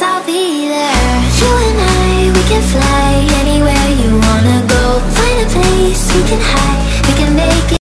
I'll be there. You and I, we can fly anywhere you wanna go. Find a place we can hide, we can make it.